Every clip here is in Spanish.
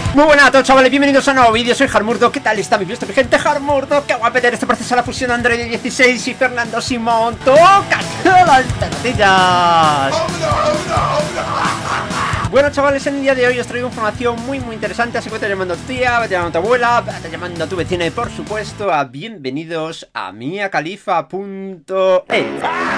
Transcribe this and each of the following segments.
Muy buenas a todos, chavales, bienvenidos a un nuevo vídeo. Soy Harmurdo, ¿qué tal está mi gente? Harmurdo, que va a meter este proceso a la fusión Android 16 y Fernando Simón. ¡Toca las pelotillas! Bueno, chavales, en el día de hoy os traigo información muy interesante. Así que te llamando a tu tía, vete llamando a tu abuela, vete llamando a tu vecina y por supuesto a bienvenidos a miacalifa.es.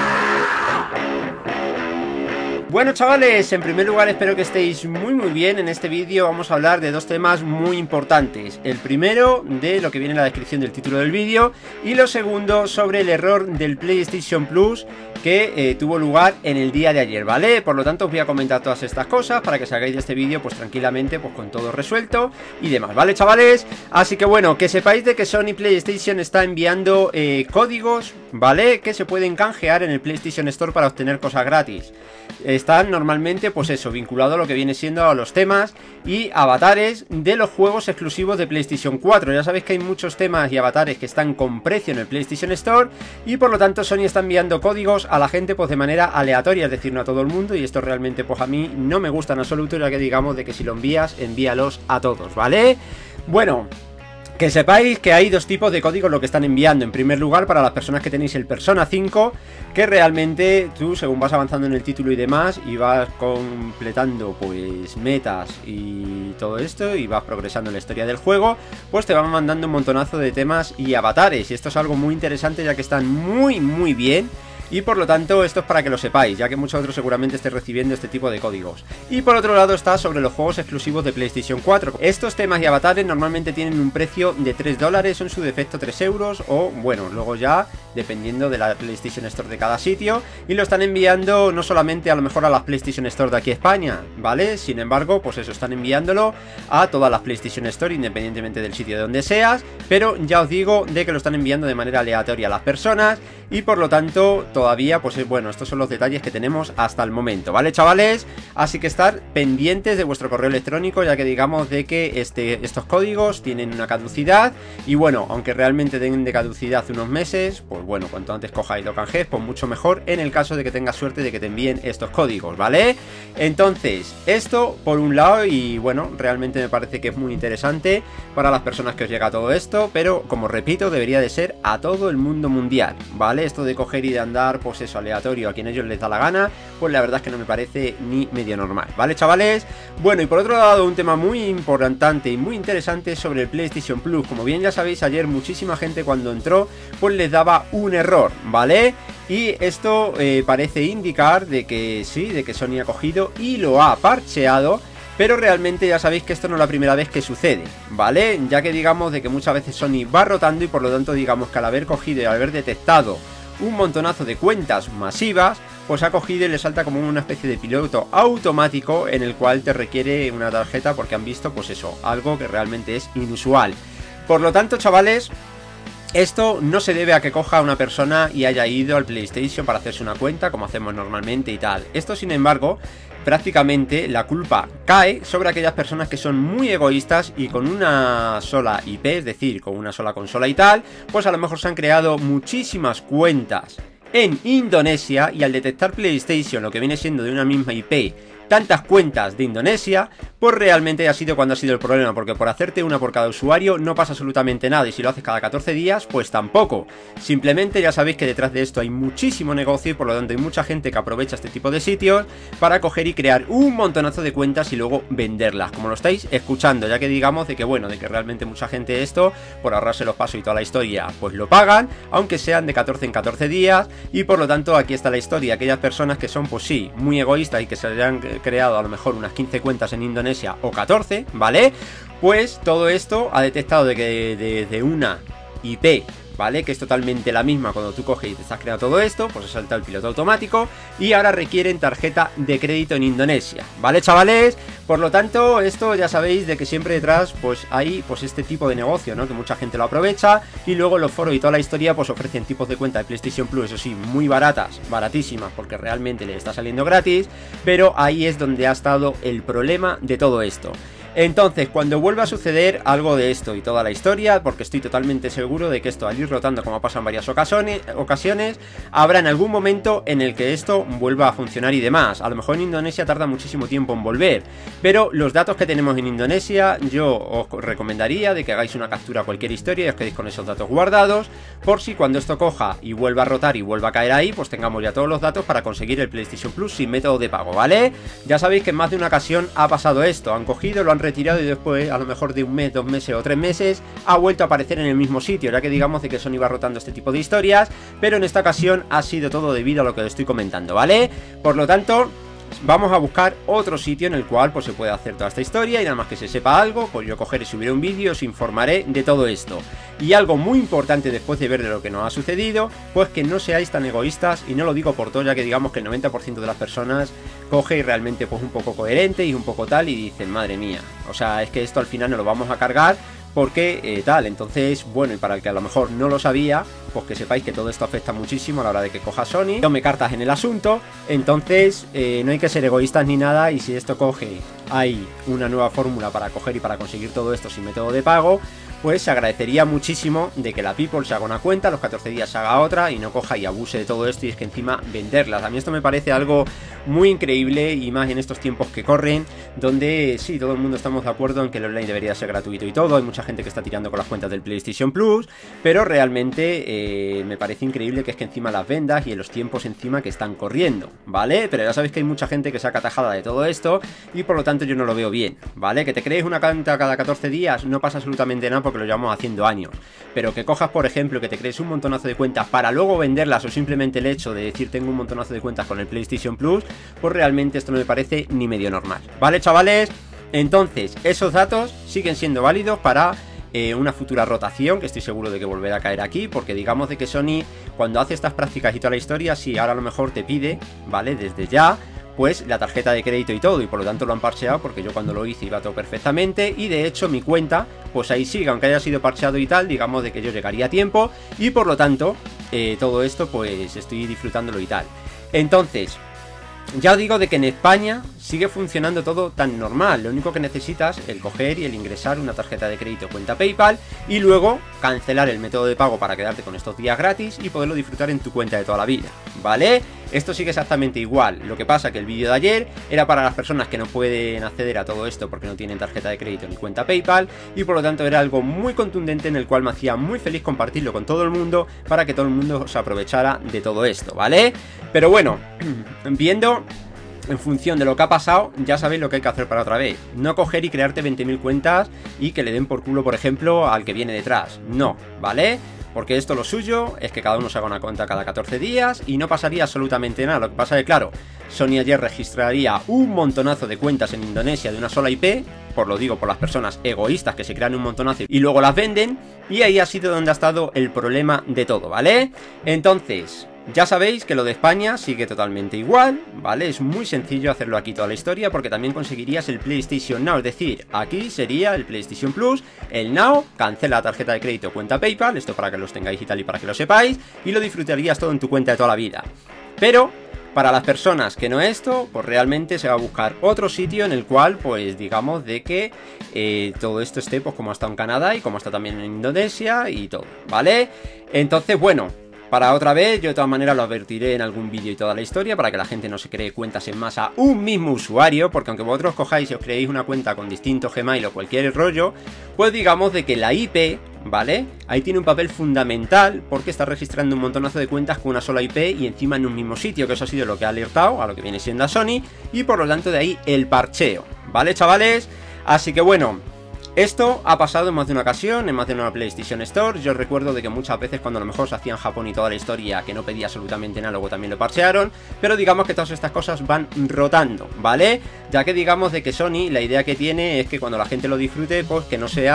Bueno, chavales, en primer lugar espero que estéis muy bien. En este vídeo vamos a hablar de dos temas muy importantes. El primero, de lo que viene en la descripción del título del vídeo, y lo segundo, sobre el error del PlayStation Plus que tuvo lugar en el día de ayer, ¿vale? Por lo tanto os voy a comentar todas estas cosas para que salgáis de este vídeo pues tranquilamente, pues con todo resuelto y demás, ¿vale, chavales? Así que bueno, que sepáis de que Sony PlayStation está enviando códigos, ¿vale? Que se pueden canjear en el PlayStation Store para obtener cosas gratis. Están normalmente, pues eso, vinculado a lo que viene siendo a los temas y avatares de los juegos exclusivos de PlayStation 4. Ya sabéis que hay muchos temas y avatares que están con precio en el PlayStation Store y por lo tanto Sony está enviando códigos a la gente pues de manera aleatoria, es decir, no a todo el mundo, y esto realmente pues a mí no me gusta en absoluto, ya que digamos de que si lo envías, envíalos a todos, ¿vale? Bueno, que sepáis que hay dos tipos de códigos lo que están enviando. En primer lugar, para las personas que tenéis el Persona 5, que realmente tú, según vas avanzando en el título y demás, y vas completando pues metas y todo esto, y vas progresando en la historia del juego, pues te van mandando un montonazo de temas y avatares. Y esto es algo muy interesante, ya que están muy bien. Y por lo tanto esto es para que lo sepáis, ya que muchos otros seguramente estéis recibiendo este tipo de códigos. Y por otro lado está sobre los juegos exclusivos de PlayStation 4. Estos temas y avatares normalmente tienen un precio de $3, o en su defecto 3 euros, o bueno, luego ya dependiendo de la PlayStation Store de cada sitio. Y lo están enviando no solamente a lo mejor a las PlayStation Store de aquí a España, ¿vale? Sin embargo, pues eso, están enviándolo a todas las PlayStation Store independientemente del sitio de donde seas. Pero ya os digo de que lo están enviando de manera aleatoria a las personas y por lo tanto todavía, pues bueno, estos son los detalles que tenemos hasta el momento, ¿vale, chavales? Así que estar pendientes de vuestro correo electrónico, ya que digamos de que estos códigos tienen una caducidad. Y bueno, aunque realmente den de caducidad unos meses, pues bueno, cuanto antes cojáis lo canjees, pues mucho mejor en el caso de que tengas suerte de que te envíen estos códigos, ¿vale? Entonces, esto por un lado, y bueno, realmente me parece que es muy interesante para las personas que os llega todo esto, pero como repito, debería de ser a todo el mundo mundial, ¿vale? Esto de coger y de andar, pues eso, aleatorio a quien ellos les da la gana, pues la verdad es que no me parece ni medio normal, ¿vale, chavales? Bueno, y por otro lado, un tema muy importante y muy interesante sobre el PlayStation Plus. Como bien ya sabéis, ayer muchísima gente cuando entró, pues les daba un error, ¿vale? Y esto parece indicar de que sí, de que Sony ha cogido y lo ha parcheado. Pero realmente ya sabéis que esto no es la primera vez que sucede, ¿vale? Ya que digamos de que muchas veces Sony va rotando y por lo tanto digamos que al haber cogido y al haber detectado un montonazo de cuentas masivas, pues ha cogido y le salta como una especie de piloto automático en el cual te requiere una tarjeta porque han visto pues eso, algo que realmente es inusual. Por lo tanto, chavales, esto no se debe a que coja una persona y haya ido al PlayStation para hacerse una cuenta como hacemos normalmente y tal. Esto, sin embargo, prácticamente la culpa cae sobre aquellas personas que son muy egoístas y con una sola IP, es decir, con una sola consola y tal, pues a lo mejor se han creado muchísimas cuentas en Indonesia y al detectar PlayStation lo que viene siendo de una misma IP tantas cuentas de Indonesia, pues realmente ha sido cuando ha sido el problema, porque por hacerte una por cada usuario no pasa absolutamente nada, y si lo haces cada 14 días, pues tampoco. Simplemente ya sabéis que detrás de esto hay muchísimo negocio y por lo tanto hay mucha gente que aprovecha este tipo de sitios para coger y crear un montonazo de cuentas y luego venderlas, como lo estáis escuchando, ya que digamos de que bueno, de que realmente mucha gente esto, por ahorrarse los pasos y toda la historia, pues lo pagan, aunque sean de 14 en 14 días, y por lo tanto aquí está la historia, aquellas personas que son pues sí, muy egoístas y que se hayan creado a lo mejor unas 15 cuentas en Indonesia o 14, ¿vale? Pues todo esto ha detectado de que de una IP, ¿vale? Que es totalmente la misma cuando tú coges y te estás creando todo esto, pues se salta el piloto automático y ahora requieren tarjeta de crédito en Indonesia, ¿vale, chavales? Por lo tanto, esto ya sabéis de que siempre detrás pues hay pues este tipo de negocio, ¿no? Que mucha gente lo aprovecha y luego los foros y toda la historia pues ofrecen tipos de cuenta de PlayStation Plus, eso sí, muy baratas, baratísimas, porque realmente le está saliendo gratis, pero ahí es donde ha estado el problema de todo esto. Entonces, cuando vuelva a suceder algo de esto y toda la historia, porque estoy totalmente seguro de que esto, al ir rotando como pasa en varias ocasiones, habrá en algún momento en el que esto vuelva a funcionar y demás. A lo mejor en Indonesia tarda muchísimo tiempo en volver, pero los datos que tenemos en Indonesia, yo os recomendaría de que hagáis una captura a cualquier historia y os quedéis con esos datos guardados, por si cuando esto coja y vuelva a rotar y vuelva a caer ahí, pues tengamos ya todos los datos para conseguir el PlayStation Plus sin método de pago, ¿vale? Ya sabéis que en más de una ocasión ha pasado esto, han cogido, lo han retirado y después, a lo mejor de un mes, 2 meses o 3 meses, ha vuelto a aparecer en el mismo sitio, ya que digamos de que Sony va rotando este tipo de historias, pero en esta ocasión ha sido todo debido a lo que os estoy comentando, ¿vale? Por lo tanto, vamos a buscar otro sitio en el cual pues se puede hacer toda esta historia y nada más que se sepa algo, pues yo cogeré y subiré un vídeo y os informaré de todo esto. Y algo muy importante después de ver de lo que nos ha sucedido, pues que no seáis tan egoístas, y no lo digo por todo, ya que digamos que el 90% de las personas coge y realmente pues un poco coherente y un poco tal y dicen, madre mía, o sea, es que esto al final no lo vamos a cargar porque tal. Entonces, bueno, y para el que a lo mejor no lo sabía, pues que sepáis que todo esto afecta muchísimo a la hora de que coja Sony, tome cartas en el asunto. Entonces no hay que ser egoístas ni nada, y si esto coge, hay una nueva fórmula para coger y para conseguir todo esto sin método de pago, pues se agradecería muchísimo de que la People se haga una cuenta, a los 14 días se haga otra y no coja y abuse de todo esto, y es que encima venderlas. A mí esto me parece algo muy increíble, y más en estos tiempos que corren, donde sí, todo el mundo estamos de acuerdo en que el online debería ser gratuito y todo, hay mucha gente que está tirando con las cuentas del PlayStation Plus, pero realmente me parece increíble que es que encima las vendas y en los tiempos encima que están corriendo, ¿vale? Pero ya sabéis que hay mucha gente que saca tajada de todo esto y por lo tanto yo no lo veo bien, ¿vale? Que te crees una cuenta cada 14 días no pasa absolutamente nada porque lo llevamos haciendo años, pero que cojas, por ejemplo, que te crees un montonazo de cuentas para luego venderlas, o simplemente el hecho de decir tengo un montonazo de cuentas con el PlayStation Plus, pues realmente esto no me parece ni medio normal, ¿vale, chavales? Entonces, esos datos siguen siendo válidos para una futura rotación, que estoy seguro de que volverá a caer aquí, porque digamos de que Sony, cuando hace estas prácticas y toda la historia, sí, ahora a lo mejor te pide, ¿vale? Desde ya, pues la tarjeta de crédito y todo, y por lo tanto lo han parcheado, porque yo cuando lo hice iba todo perfectamente, y de hecho mi cuenta, pues ahí sigue, aunque haya sido parcheado y tal, digamos de que yo llegaría a tiempo, y por lo tanto, todo esto pues estoy disfrutándolo y tal. Entonces, ya os digo de que en España sigue funcionando todo tan normal. Lo único que necesitas es el coger y el ingresar una tarjeta de crédito, cuenta PayPal, y luego cancelar el método de pago para quedarte con estos días gratis y poderlo disfrutar en tu cuenta de toda la vida, ¿vale? Esto sigue exactamente igual. Lo que pasa que el vídeo de ayer era para las personas que no pueden acceder a todo esto porque no tienen tarjeta de crédito ni cuenta PayPal, y por lo tanto era algo muy contundente en el cual me hacía muy feliz compartirlo con todo el mundo para que todo el mundo se aprovechara de todo esto, ¿vale? Pero bueno, viendo en función de lo que ha pasado, ya sabéis lo que hay que hacer para otra vez. No coger y crearte 20.000 cuentas y que le den por culo, por ejemplo, al que viene detrás. No, ¿vale? Porque esto lo suyo es que cada uno se haga una cuenta cada 14 días y no pasaría absolutamente nada. Lo que pasa es que, claro, Sony ayer registraría un montonazo de cuentas en Indonesia de una sola IP, por lo digo, por las personas egoístas que se crean un montonazo y luego las venden, y ahí ha sido donde ha estado el problema de todo, ¿vale? Entonces, ya sabéis que lo de España sigue totalmente igual, ¿vale? Es muy sencillo hacerlo aquí toda la historia, porque también conseguirías el PlayStation Now, es decir, aquí sería el PlayStation Plus, el Now, cancela la tarjeta de crédito o cuenta PayPal, esto para que los tengáis y tal y para que lo sepáis, y lo disfrutarías todo en tu cuenta de toda la vida. Pero para las personas que no esto, pues realmente se va a buscar otro sitio en el cual, pues digamos de que todo esto esté pues como está en Canadá y como está también en Indonesia y todo, ¿vale? Entonces, bueno, para otra vez, yo de todas maneras lo advertiré en algún vídeo y toda la historia, para que la gente no se cree cuentas en masa un mismo usuario, porque aunque vosotros cojáis y os creéis una cuenta con distinto Gmail o cualquier rollo, pues digamos de que la IP, ¿vale? Ahí tiene un papel fundamental, porque está registrando un montonazo de cuentas con una sola IP y encima en un mismo sitio, que eso ha sido lo que ha alertado a lo que viene siendo a Sony, y por lo tanto de ahí el parcheo, ¿vale, chavales? Así que bueno, esto ha pasado en más de una ocasión, en más de una PlayStation Store. Yo recuerdo de que muchas veces cuando a lo mejor se hacía en Japón y toda la historia, que no pedía absolutamente nada, luego también lo parchearon. Pero digamos que todas estas cosas van rotando, ¿vale? Ya que digamos de que Sony, la idea que tiene es que cuando la gente lo disfrute, pues que no sea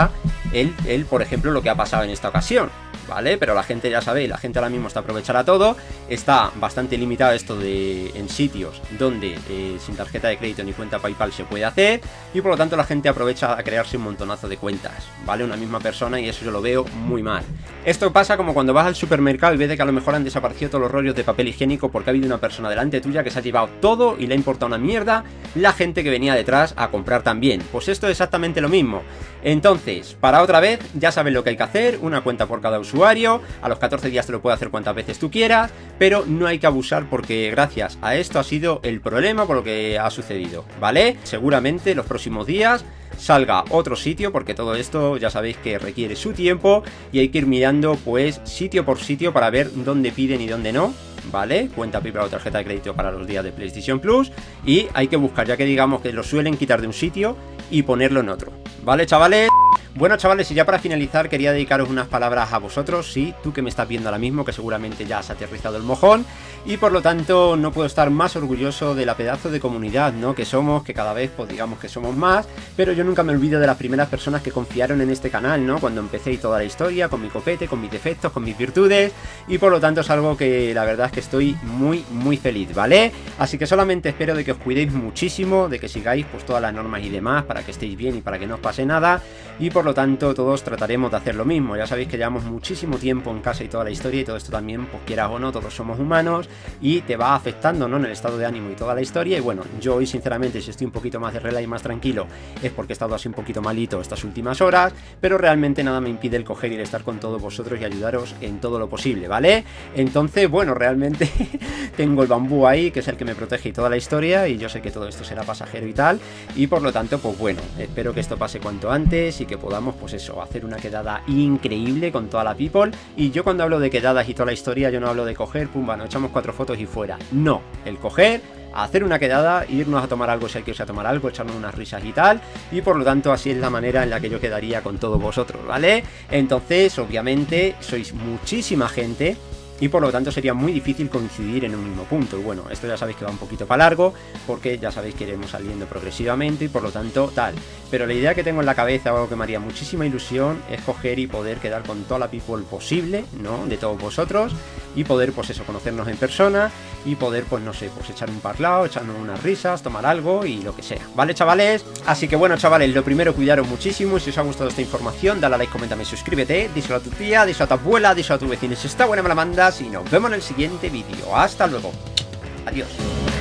el por ejemplo, lo que ha pasado en esta ocasión, ¿vale? Pero la gente, ya sabéis, la gente ahora mismo está aprovechando todo, está bastante limitado esto de en sitios donde sin tarjeta de crédito ni cuenta PayPal se puede hacer, y por lo tanto la gente aprovecha a crearse un montonazo de cuentas, ¿vale? Una misma persona, y eso yo lo veo muy mal. Esto pasa como cuando vas al supermercado y ves de que a lo mejor han desaparecido todos los rollos de papel higiénico porque ha habido una persona delante tuya que se ha llevado todo y le ha importado una mierda la gente que venía detrás a comprar también. Pues esto es exactamente lo mismo. Entonces, para otra vez, ya sabes lo que hay que hacer, una cuenta por cada usuario, a los 14 días te lo puedes hacer cuantas veces tú quieras, pero no hay que abusar porque gracias a esto ha sido el problema por lo que ha sucedido, ¿vale? Seguramente los próximos días salga otro sitio, porque todo esto ya sabéis que requiere su tiempo y hay que ir mirando pues sitio por sitio para ver dónde piden y dónde no, ¿vale? Cuenta PayPal o tarjeta de crédito para los días de PlayStation Plus, y hay que buscar, ya que digamos que lo suelen quitar de un sitio y ponerlo en otro, ¿vale, chavales? Bueno, chavales, y ya para finalizar quería dedicaros unas palabras a vosotros, sí, tú que me estás viendo ahora mismo, que seguramente ya has aterrizado el mojón, y por lo tanto no puedo estar más orgulloso de la pedazo de comunidad, ¿no? Que somos, que cada vez pues digamos que somos más, pero yo nunca me olvido de las primeras personas que confiaron en este canal, ¿no? Cuando empecé y toda la historia, con mi copete, con mis defectos, con mis virtudes, y por lo tanto es algo que la verdad es que estoy muy feliz, ¿vale? Así que solamente espero de que os cuidéis muchísimo, de que sigáis pues todas las normas y demás para que estéis bien y para que no os pase nada, y por lo tanto todos trataremos de hacer lo mismo. Ya sabéis que llevamos muchísimo tiempo en casa y toda la historia, y todo esto también, pues quieras o no, todos somos humanos y te va afectando, ¿no? En el estado de ánimo y toda la historia. Y bueno, yo hoy sinceramente, si estoy un poquito más de relax y más tranquilo, es porque he estado así un poquito malito estas últimas horas, pero realmente nada me impide el coger y el estar con todos vosotros y ayudaros en todo lo posible, ¿vale? Entonces, bueno, realmente tengo el bambú ahí, que es el que me protege y toda la historia, y yo sé que todo esto será pasajero y tal, y por lo tanto, pues bueno, espero que esto pase cuanto antes y que podamos, pues eso, hacer una quedada increíble con toda la people. Y yo cuando hablo de quedadas y toda la historia, yo no hablo de coger, pum, bueno, echamos 4 fotos y fuera. No, el coger, hacer una quedada, irnos a tomar algo si hay que irse a tomar algo, echarnos unas risas y tal, y por lo tanto así es la manera en la que yo quedaría con todos vosotros, ¿vale? Entonces, obviamente, sois muchísima gente y por lo tanto sería muy difícil coincidir en un mismo punto. Y bueno, esto ya sabéis que va un poquito para largo, porque ya sabéis que iremos saliendo progresivamente y por lo tanto tal. Pero la idea que tengo en la cabeza, algo que me haría muchísima ilusión, es coger y poder quedar con toda la people posible, ¿no? De todos vosotros, y poder pues eso, conocernos en persona y poder pues no sé, pues echar un parlao, echarnos unas risas, tomar algo y lo que sea, ¿vale, chavales? Así que bueno, chavales, lo primero, cuidaros muchísimo. Si os ha gustado esta información, dale a like, coméntame, suscríbete, díselo a tu tía, díselo a tu abuela, díselo a tu vecino, si está buena me la mandas, y nos vemos en el siguiente vídeo. Hasta luego, adiós.